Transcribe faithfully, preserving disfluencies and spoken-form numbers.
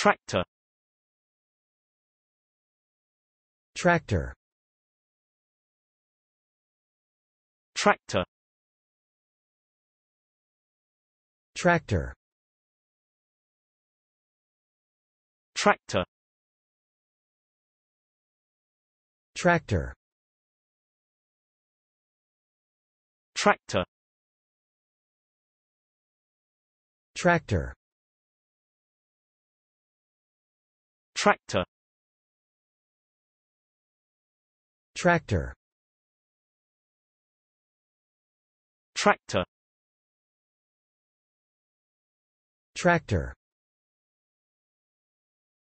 Tractor. Tractor. Tractor. Tractor. Tractor. Tractor. Tractor. Tractor. Tractor. Tractor. Tractor. Tractor.